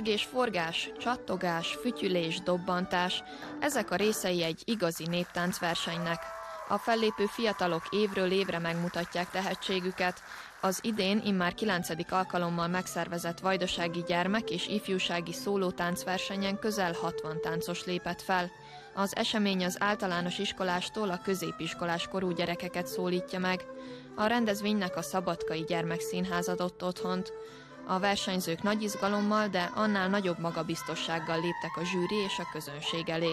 Zsengés-forgás, csattogás, fütyülés, dobbantás, ezek a részei egy igazi néptáncversenynek. A fellépő fiatalok évről évre megmutatják tehetségüket. Az idén immár 9. alkalommal megszervezett vajdasági gyermek- és ifjúsági szólótáncversenyen közel 60 táncos lépett fel. Az esemény az általános iskolástól a középiskolás korú gyerekeket szólítja meg. A rendezvénynek a Szabadkai Gyermekszínház adott otthont. A versenyzők nagy izgalommal, de annál nagyobb magabiztossággal léptek a zsűri és a közönség elé.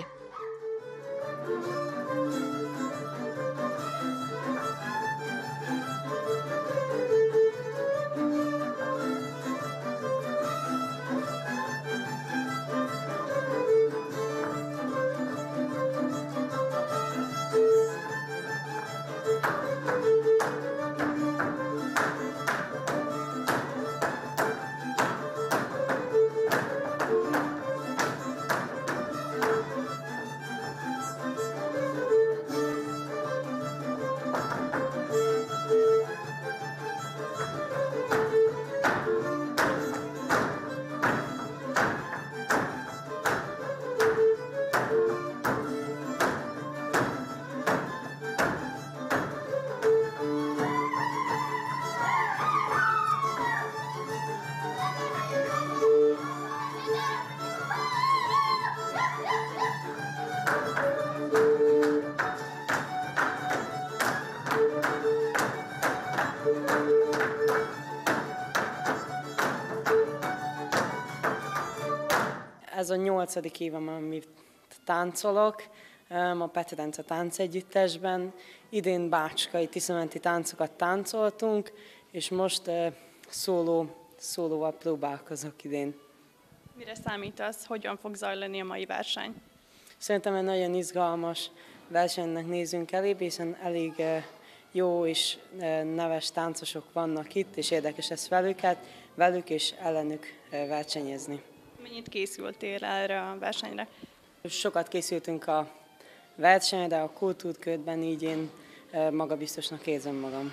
Ez a 8. évam, amit táncolok a Petrence táncegyüttesben. Idén bácskai tiszamenti táncokat táncoltunk, és most szólóval próbálkozok idén. Mire számítasz, hogyan fog zajlani a mai verseny? Szerintem egy nagyon izgalmas versenynek nézünk elébe, hiszen elég jó és neves táncosok vannak itt, és érdekes lesz velük és ellenük versenyezni. Mennyit készültél erre a versenyre? Sokat készültünk a versenyre, a kultúrkörben, így én magabiztosnak érzem magam.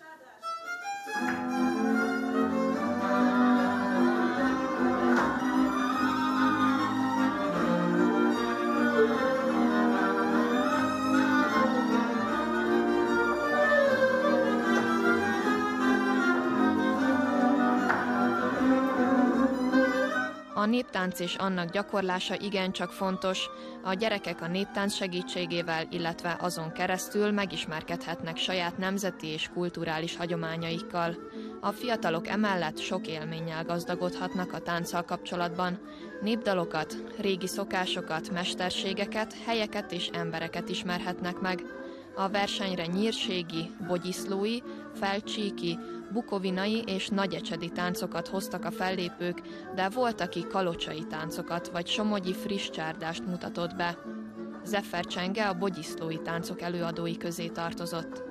A néptánc és annak gyakorlása igencsak fontos. A gyerekek a néptánc segítségével, illetve azon keresztül megismerkedhetnek saját nemzeti és kulturális hagyományaikkal. A fiatalok emellett sok élménnyel gazdagodhatnak a tánccal kapcsolatban. Népdalokat, régi szokásokat, mesterségeket, helyeket és embereket ismerhetnek meg. A versenyre nyírségi, bogyiszlói, felcsíki, bukovinai és nagyecsedi táncokat hoztak a fellépők, de volt, aki kalocsai táncokat vagy somogyi friss csárdást mutatott be. Zeffer Csenge a bogyiszlói táncok előadói közé tartozott.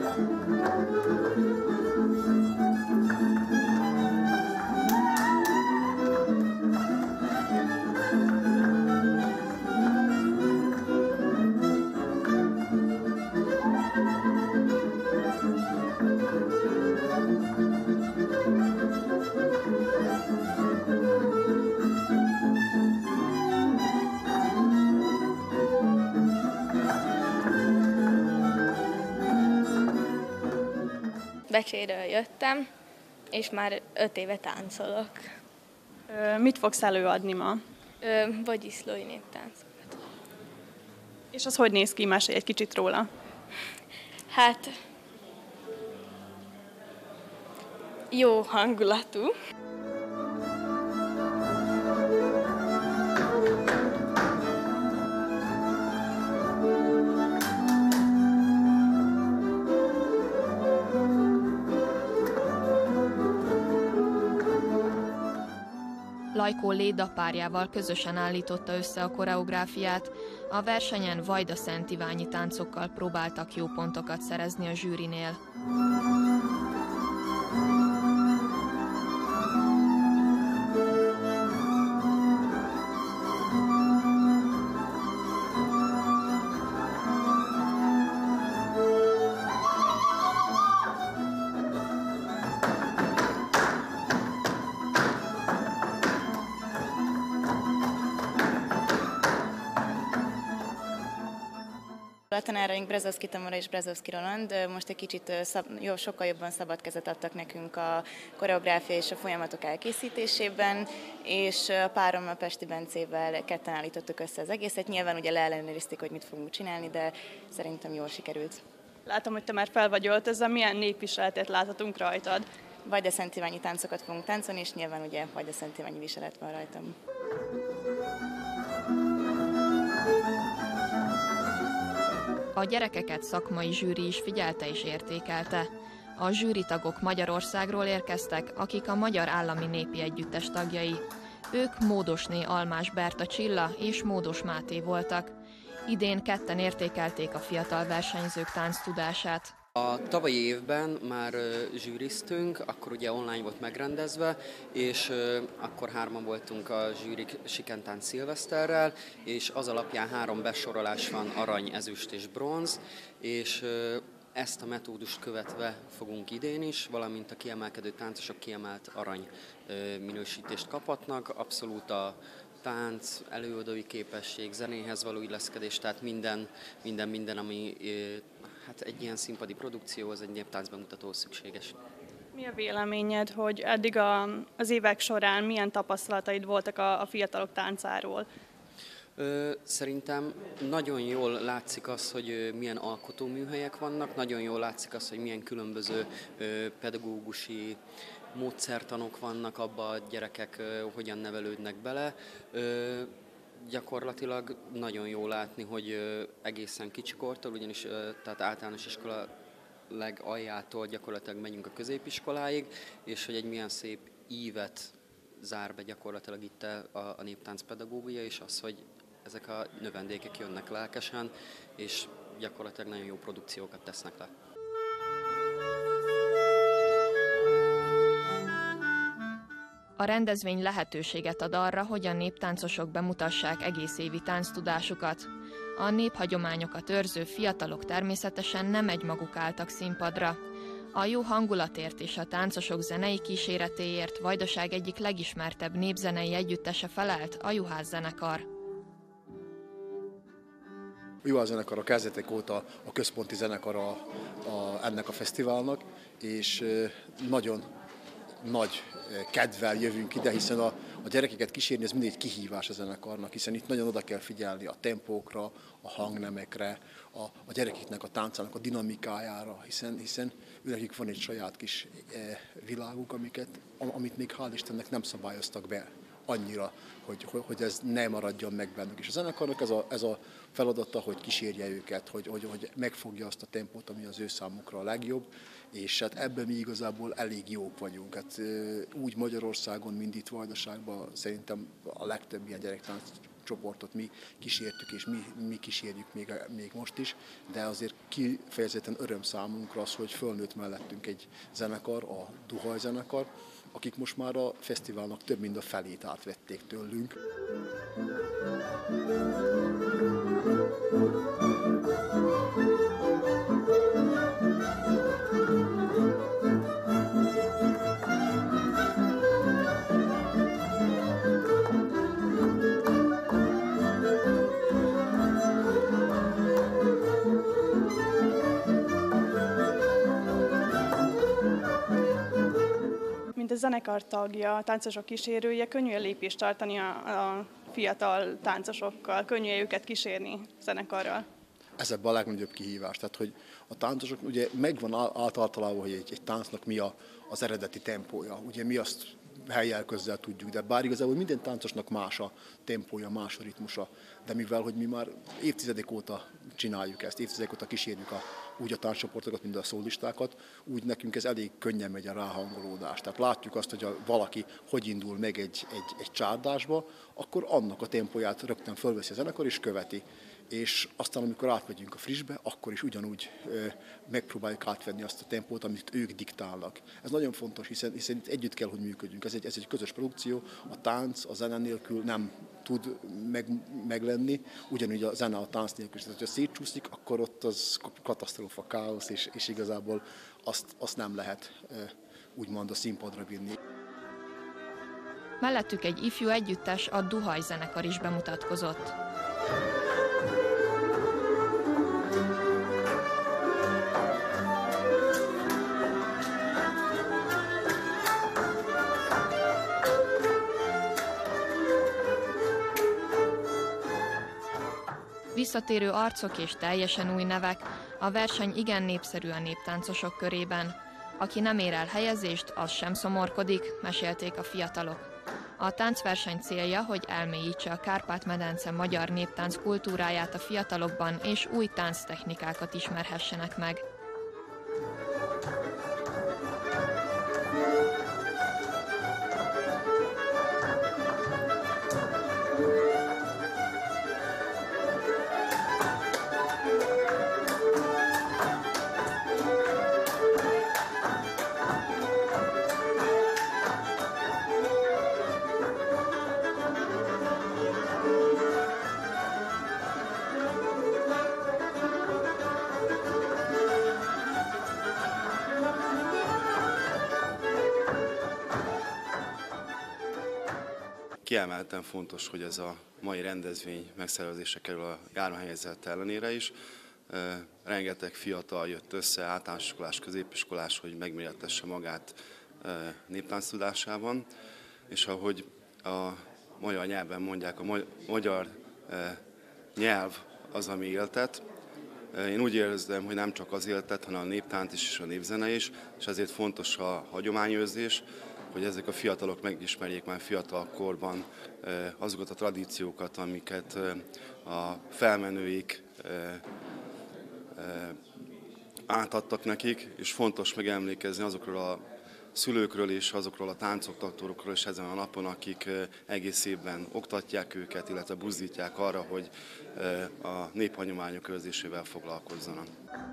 Becséről jöttem, és már 5 éve táncolok. Mit fogsz előadni ma? Bogyiszlói néptáncokat. És az hogy néz ki? Mesélj egy kicsit róla. Hát, jó hangulatú. Lajkó Léda párjával közösen állította össze a koreográfiát. A versenyen Vajda-Szent Iványi táncokkal próbáltak jó pontokat szerezni a zsűrinél. A tanáraink Brzezowski Tamara és Brzezowski Roland most egy kicsit sokkal jobban szabad kezet adtak nekünk a koreográfia és a folyamatok elkészítésében, és a párom a Pesti Bencével ketten állítottuk össze az egészet. Nyilván ugye leellenőrizték, hogy mit fogunk csinálni, de szerintem jól sikerült. Látom, hogy te már fel vagy öltözve, milyen népviseletet láthatunk rajtad? Vajdasszent Iványi táncokat fogunk táncolni, és nyilván ugye Vajdasszent Iványi viselet van rajtam. A gyerekeket szakmai zsűri is figyelte és értékelte. A zsűritagok Magyarországról érkeztek, akik a Magyar Állami Népi Együttes tagjai. Ők Módosné Almás Berta Csilla és Módos Máté voltak. Idén ketten értékelték a fiatal versenyzők tánctudását. A tavalyi évben már zsűriztünk, akkor ugye online volt megrendezve, és akkor 3-an voltunk a zsűrik Sikentánc Szilveszterrel, és az alapján 3 besorolás van, arany, ezüst és bronz, és ezt a metódust követve fogunk idén is, valamint a kiemelkedő táncosok kiemelt arany minősítést kaphatnak, abszolút a tánc, előadói képesség, zenéhez való illeszkedés, tehát minden, ami hát egy ilyen színpadi produkcióhoz, egy néptánc bemutatóhoz szükséges. Mi a véleményed, hogy eddig az évek során milyen tapasztalataid voltak a fiatalok táncáról? Szerintem nagyon jól látszik az, hogy milyen alkotóműhelyek vannak, nagyon jól látszik az, hogy milyen különböző pedagógusi módszertanok vannak abba, a gyerekek hogyan nevelődnek bele. Gyakorlatilag nagyon jó látni, hogy egészen kicsikortól, ugyanis tehát általános iskola legaljától gyakorlatilag megyünk a középiskoláig, és hogy egy milyen szép ívet zár be gyakorlatilag itt a néptánc pedagógia, és az, hogy ezek a növendékek jönnek lelkesen, és gyakorlatilag nagyon jó produkciókat tesznek le. A rendezvény lehetőséget ad arra, hogy a néptáncosok bemutassák egész évi tánctudásukat. A néphagyományokat őrző fiatalok természetesen nem egymaguk álltak színpadra. A jó hangulatért és a táncosok zenei kíséretéért Vajdaság egyik legismertebb népzenei együttese felelt, a Juhász zenekar. A Juhász zenekar a kezdetek óta a központi zenekar ennek a fesztiválnak, és nagyon nagy kedvel jövünk ide, hiszen a gyerekeket kísérni ez mindig egy kihívás a zenekarnak, hiszen itt nagyon oda kell figyelni a tempókra, a hangnemekre, a gyerekeknek a táncának a dinamikájára, hiszen őnekik van egy saját kis világuk, amit még hál' Istennek nem szabályoztak be annyira, hogy ez ne maradjon meg bennük. És a zenekarnak ez a feladata, hogy kísérje őket, hogy megfogja azt a tempót, ami az ő számukra a legjobb, és hát ebben mi igazából elég jók vagyunk. Hát, úgy Magyarországon, mint itt Vajdaságban szerintem a legtöbb ilyen gyerektánc csoportot mi kísértük, és mi kísérjük még most is, de azért kifejezetten öröm számunkra az, hogy fölnőtt mellettünk egy zenekar, a Duhaj zenekar, akik most már a fesztiválnak több mint a felét átvették tőlünk. Mint a zenekar tagja, a táncosok kísérője, könnyű lépést tartani a fiatal táncosokkal, könnyű őket kísérni zenekarral. Ez ebben a legnagyobb kihívás. Tehát, hogy a táncosok, ugye megvan általában, hogy egy táncnak mi az eredeti tempója. Ugye mi azt helyjel közzel tudjuk, de bár igazából minden táncosnak más a tempója, más a ritmusa. De mivel, hogy mi már évtizedek óta csináljuk ezt, évtizedek óta kísérjük úgy a tánccsoportokat, mint a szólistákat, úgy nekünk ez elég könnyen megy a ráhangolódás. Tehát látjuk azt, hogy valaki hogy indul meg egy csárdásba, akkor annak a tempóját rögtön fölveszi a zenekar és követi. És aztán, amikor átmegyünk a frissbe, akkor is ugyanúgy megpróbáljuk átvenni azt a tempót, amit ők diktálnak. Ez nagyon fontos, hiszen itt együtt kell, hogy működjünk. Ez egy közös produkció, a tánc a zene nélkül nem tud meglenni, ugyanúgy a zene a tánc nélkül. Tehát, ha szétcsúszik, akkor ott az katasztrófa, káosz, és igazából azt nem lehet úgymond a színpadra vinni. Mellettük egy ifjú együttes, a Duhaj zenekar is bemutatkozott. Visszatérő arcok és teljesen új nevek, a verseny igen népszerű a néptáncosok körében. Aki nem ér el helyezést, az sem szomorkodik, mesélték a fiatalok. A táncverseny célja, hogy elmélyítse a Kárpát-medence magyar néptánc kultúráját a fiatalokban, és új tánctechnikákat ismerhessenek meg. Kiemelten fontos, hogy ez a mai rendezvény megszervezése kerül a járványhelyzet ellenére is. Rengeteg fiatal jött össze, általános iskolás, középiskolás, hogy megmérettesse magát néptánc tudásában, és ahogy a magyar nyelven mondják, a magyar nyelv az, ami éltet. Én úgy érzem, hogy nem csak az éltet, hanem a néptánc is, és a népzene is, és ezért fontos a hagyományőrzés, hogy ezek a fiatalok megismerjék már fiatal korban azokat a tradíciókat, amiket a felmenőik átadtak nekik, és fontos megemlékezni azokról a szülőkről és azokról a táncoktatókról is ezen a napon, akik egész évben oktatják őket, illetve buzdítják arra, hogy a néphagyományok őrzésével foglalkozzanak.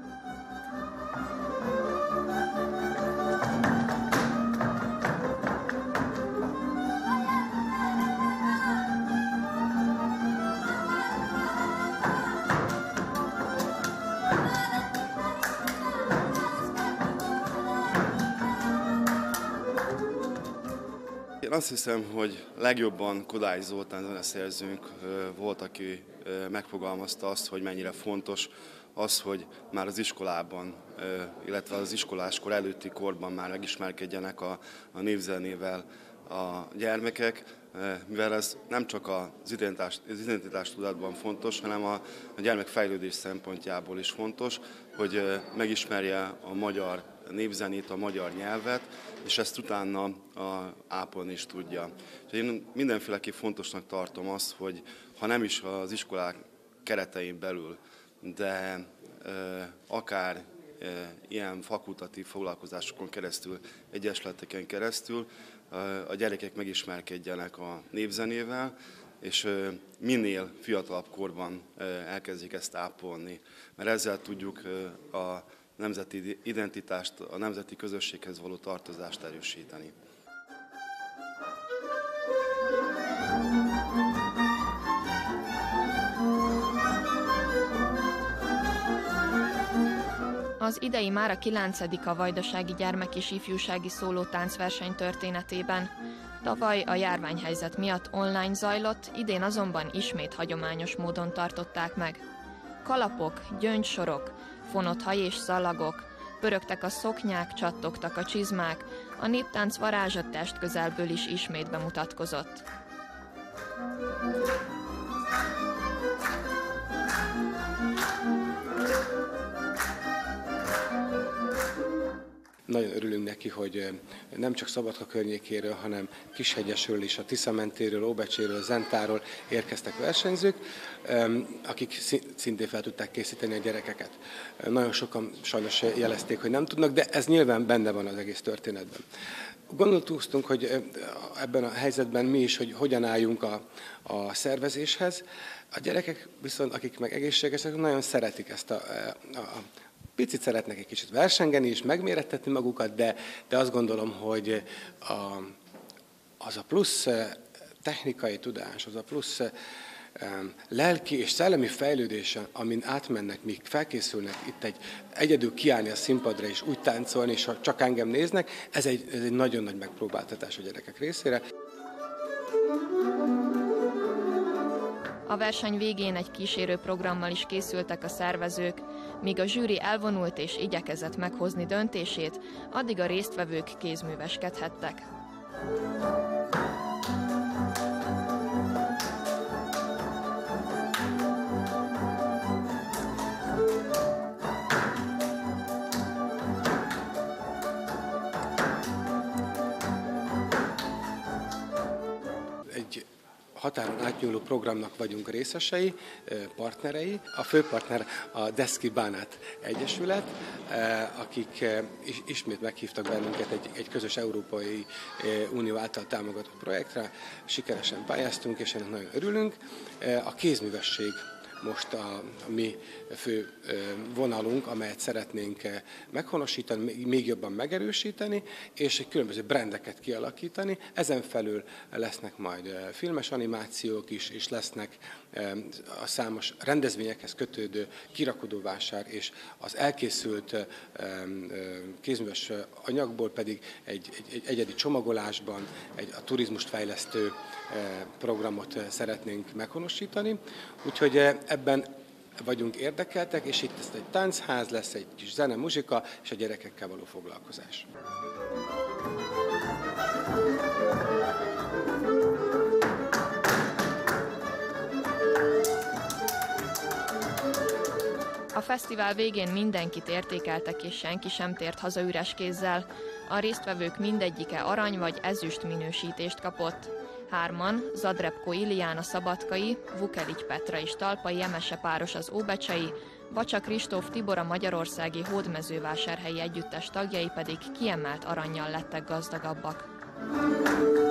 Én azt hiszem, hogy legjobban Kodály Zoltán zeneszerzőnk volt, aki megfogalmazta azt, hogy mennyire fontos az, hogy már az iskolában, illetve az iskoláskor előtti korban már megismerkedjenek a népzenével a gyermekek, mivel ez nem csak az identitás tudatban fontos, hanem a gyermek fejlődés szempontjából is fontos, hogy megismerje a magyar népzenét, a magyar nyelvet, és ezt utána ápolni is tudja. Én mindenféleképp fontosnak tartom azt, hogy ha nem is az iskolák keretein belül, de akár ilyen fakultatív foglalkozásokon keresztül, egyesületeken keresztül a gyerekek megismerkedjenek a népzenével, és minél fiatalabb korban elkezdjék ezt ápolni, mert ezzel tudjuk a nemzeti identitást, a nemzeti közösséghez való tartozást erősíteni. Az idei már a 9. a Vajdasági Gyermek- és Ifjúsági Szóló Táncverseny történetében. Tavaly a járványhelyzet miatt online zajlott, idén azonban ismét hagyományos módon tartották meg. Kalapok, gyöngysorok, fonott haj és szalagok, pörögtek a szoknyák, csattogtak a csizmák, a néptánc varázsa testközelből is ismét bemutatkozott. Nagyon örülünk neki, hogy nem csak Szabadka környékéről, hanem Kishegyesről is, a Tisza-mentéről, Óbecséről, Zentáról érkeztek versenyzők, akik szintén fel tudták készíteni a gyerekeket. Nagyon sokan sajnos jelezték, hogy nem tudnak, de ez nyilván benne van az egész történetben. Gondoltunk, hogy ebben a helyzetben mi is, hogy hogyan álljunk a szervezéshez. A gyerekek viszont, akik meg egészségesek, nagyon szeretik ezt picit szeretnek egy kicsit versengeni és megmérettetni magukat, de azt gondolom, hogy az a plusz technikai tudás, az a plusz lelki és szellemi fejlődés, amin átmennek, míg felkészülnek itt egyedül kiállni a színpadra és úgy táncolni, és ha csak engem néznek, ez egy nagyon nagy megpróbáltatás a gyerekek részére. A verseny végén egy kísérő programmal is készültek a szervezők. Míg a zsűri elvonult és igyekezett meghozni döntését, addig a résztvevők kézműveskedhettek. határon átnyúló programnak vagyunk részesei, partnerei. A főpartner a Deszki Bánát Egyesület, akik ismét meghívtak bennünket egy közös Európai Unió által támogatott projektre. Sikeresen pályáztunk, és ennek nagyon örülünk. A kézművesség most a mi fő vonalunk, amelyet szeretnénk meghonosítani, még jobban megerősíteni, és különböző brandeket kialakítani. Ezen felül lesznek majd filmes animációk is, és lesznek a számos rendezvényekhez kötődő kirakodóvásár, és az elkészült kézműves anyagból pedig egy egyedi csomagolásban a turizmust fejlesztő programot szeretnénk meghonosítani. Úgyhogy ebben vagyunk érdekeltek, és itt egy táncház lesz, egy kis zene, muzsika és a gyerekekkel való foglalkozás. A fesztivál végén mindenkit értékeltek, és senki sem tért haza üres kézzel. A résztvevők mindegyike arany vagy ezüst minősítést kapott. 3, Zadrebko Iliana Szabadkai, Vukelics Petra és Talpai Emese páros az óbecsei, Bacsa Kristóf Tibor a magyarországi hódmezővásárhelyi együttes tagjai pedig kiemelt arannyal lettek gazdagabbak.